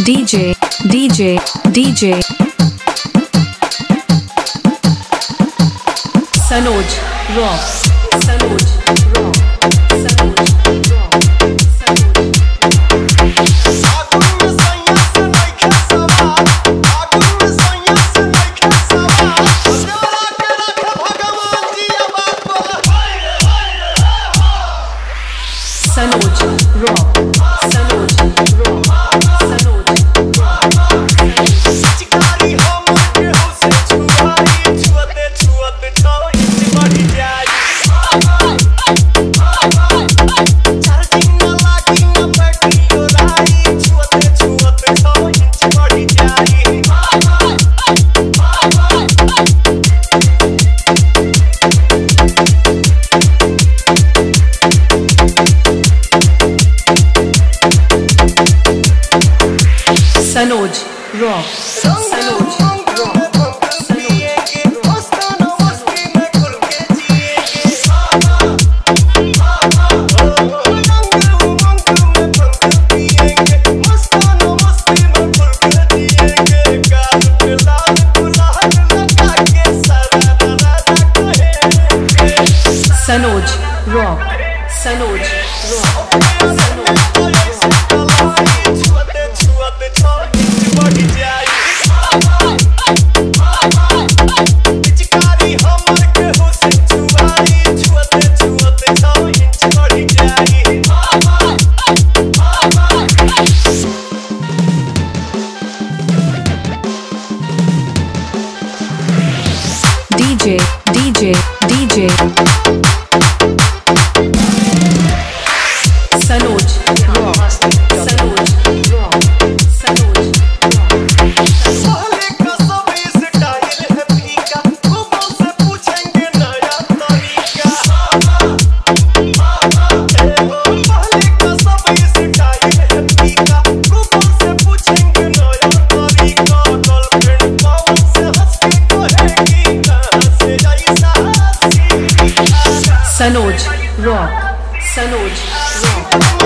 DJ, DJ, DJ. Sanoj, rock. Sanoj, rock. Sanoj, rock. Sanoj, rock. Sanoj, rock. Sanoj, rock. चिकारी हो मुझे उसे छुआई छुआते छुआते छो इंच बढ़ी जाए चार्जिंग न लागी न बैटरी उड़ाई छुआते छुआते छो इंच बढ़ी जाए Sanoj, rock. Sanoj, rock. Sanoj, rock. Sanoj, rock. DJ, DJ, DJ. Sanoj, rock. Sanoj, rock. Sanoj, rock. साले का सब स्टाइल है फीका, गूगल से पूछेंगे नया तरीका। साले का सब स्टाइल है फीका, गूगल से पूछेंगे नया तरीका। गर्लफ्रेंड कौन से हंस के कहेगी कहाँ से ऐसा सीखा। Sanoj, rock. Sanoj, rock.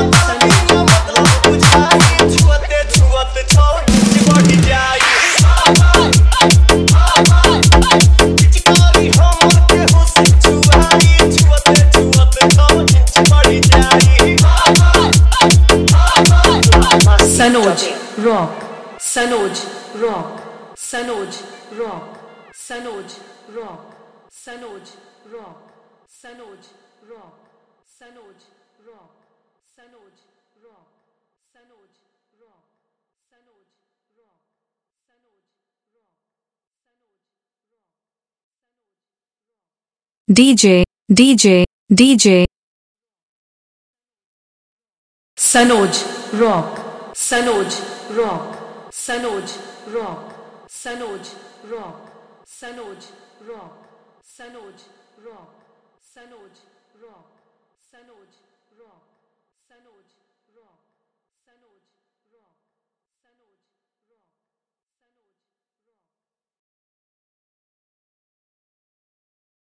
Sanoj, rock. Sanoj, rock. Sanoj, rock. Sanoj, rock. Sanoj, rock. Sanoj, rock. Sanoj, rock. Sanoj, rock. Sanoj, rock. Sanoj, rock. Sanoj, rock. DJ, DJ, DJ. Sanoj, rock. Sanoj, rock. Sanoj, rock. Sanoj, rock. Sanoj, rock. Sanoj, rock. Sanoj, rock. Sanoj, rock. Sanoj, rock.